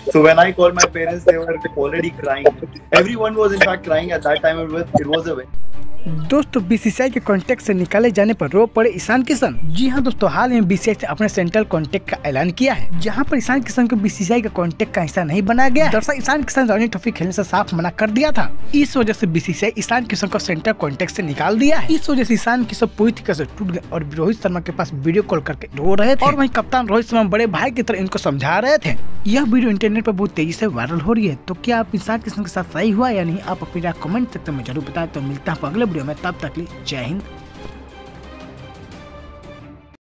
So when I called my parents, they were already crying. Everyone was in fact crying at that time. It was a दोस्तों BCCI के contract से निकाले जाने पर रो पड़े ईशान किशन। जी हां दोस्तों, हाल में बीसीसीआई से अपने सेंट्रल कॉन्ट्रैक्ट का ऐलान किया है, जहां पर ईशान किशन को बीसीसीआई का कॉन्ट्रैक्ट का हिस्सा नहीं बनाया गया। दरअसल ईशान किशन रणजी ट्रॉफी खेलने से साफ मना कर दिया था। इस वजह से बीसीसीआई ईशान किशन को सेंट्रल कॉन्ट्रैक्ट से निकाल दिया है। इस वजह से ईशान किशन पूरी तरीके से टूट गए और रोहित शर्मा के पास वीडियो कॉल करके रो रहे थे और वहीं कप्तान रोहित शर्मा बड़े भाई की तरह इनको समझा रहे थे। यह वीडियो इंटरनेट पर बहुत तेजी से वायरल हो रही है। तो क्या आप ईशान किशन के साथ सही हुआ या नहीं, आप अपनी राय कमेंट सेक्शन में जरूर बताएं। तो मिलता है अगले वीडियो में, तब तक जय हिंद।